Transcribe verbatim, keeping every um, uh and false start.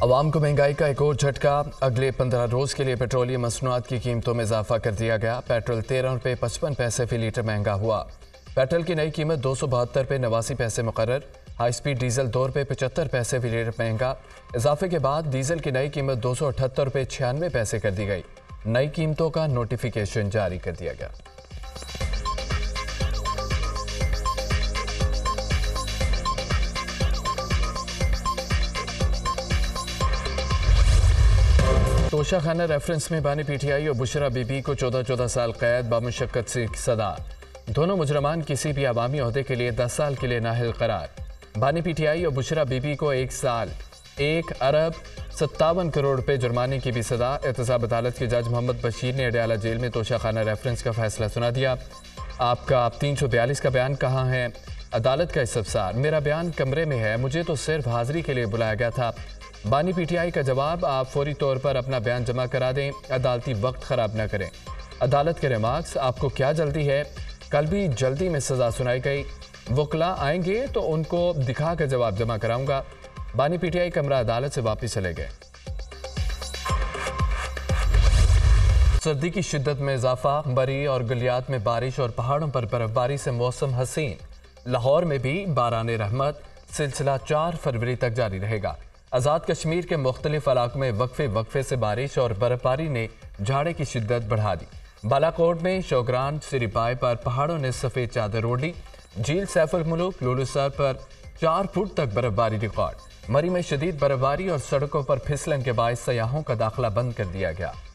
अवाम को महंगाई का एक और झटका। अगले पंद्रह रोज के लिए पेट्रोलियम मसनूआत की कीमतों में इजाफा कर दिया गया। पेट्रोल तेरह रुपये पचपन पैसे फी लीटर महंगा हुआ। पेट्रोल की नई कीमत दो सौ बहत्तर रुपये नवासी पैसे मुकर्रर। हाई स्पीड डीजल दो रुपये पचहत्तर पैसे फी लीटर महंगा। इजाफे के बाद डीजल की नई कीमत दो सौ अठहत्तर रुपये छियानवे पैसे कर दी गई। नई कीमतों का नोटिफिकेशन जारी कर दिया गया। तोशाखाना रेफरेंस में बानी पीटीआई और बुशरा बीबी को चौदह चौदह साल कैद बामुशक्कत से सजा। दोनों मुजरमान किसी भी अवामी ओहदे के लिए दस साल के लिए नाहिल करार। बानी पीटीआई और बुशरा बीबी को एक साल एक अरब सत्तावन करोड़ रुपए जुर्माने की भी सजा। एहतसाब अदालत के जज मोहम्मद बशीर ने अडयाला जेल में तोशाखाना रेफरेंस का फैसला सुना दिया। आपका तीन सौ बयालीस का बयान कहाँ है? अदालत का इस्तफसार, मेरा बयान कमरे में है, मुझे तो सिर्फ हाजिरी के लिए बुलाया गया था। बानी पीटीआई का जवाब, आप फौरी तौर पर अपना बयान जमा करा दें, अदालती वक्त ख़राब न करें। अदालत के रिमार्क्स, आपको क्या जल्दी है? कल भी जल्दी में सज़ा सुनाई गई। वकला आएंगे तो उनको दिखा कर जवाब जमा कराऊंगा। बानी पीटीआई कमरा अदालत से वापस चले गए। सर्दी की शिद्दत में इजाफा। बरी और गलियात में बारिश और पहाड़ों पर बर्फबारी से मौसम हसीन। लाहौर में भी बाराने रहमत सिलसिला चार फरवरी तक जारी रहेगा। आज़ाद कश्मीर के मुख्तलिफ इलाकों में वक्फे वक्फे से बारिश और बर्फबारी ने झाड़े की शिद्दत बढ़ा दी। बालाकोट में शोगरान सिरिपाई पर पहाड़ों ने सफ़ेद चादर ओढ़ ली। झील सैफुल मुलूक लुलुसर पर चार फुट तक बर्फबारी रिकॉर्ड। मरी में शदीद बर्फबारी और सड़कों पर फिसलन के बायस सयाहों का दाखिला बंद कर दिया गया।